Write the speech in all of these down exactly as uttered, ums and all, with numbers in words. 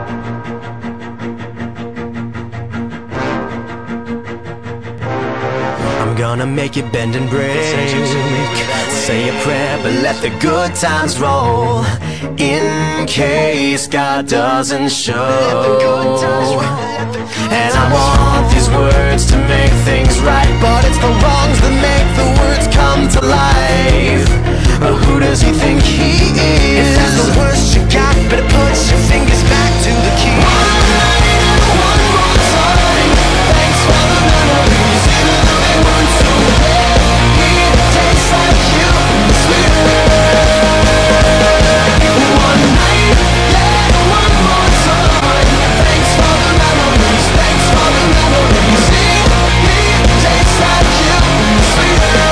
I'm gonna make it bend and break. Say a prayer, but let the good times roll, in case God doesn't show. And I want these words to make things right, but it's the wrongs that make the words come to life. But who does he think he is? If that's the worst you got, better put your fingers back to the key. One night and one more time. Thanks for the memories, even though they weren't so bad. It tastes like you, sweeter. One night, yeah, one more time. Thanks for the memories, thanks for the memories. It tastes like you, sweeter.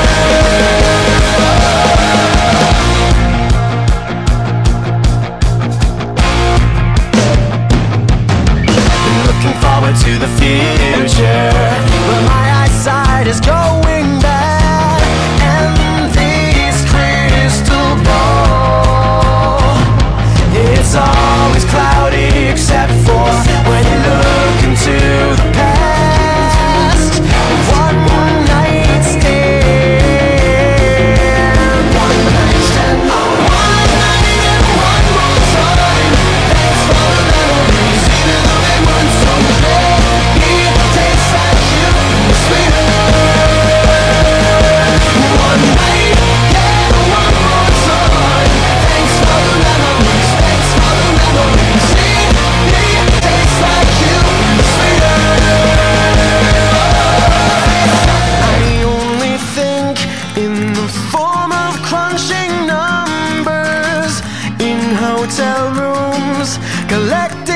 Forward to the future, but my eyesight is going bad, and this crystal ball, it's always cloudy except for when you look into the past. One night stand, one night stand, one night and one more time. Thanks for the memories, even though they weren't so bad. It tastes like you, sweeter. One night, yeah, one more time. Thanks for the memories, thanks for the memories. It tastes like you, sweeter. I only think in the form of crunching numbers in hotel rooms, collecting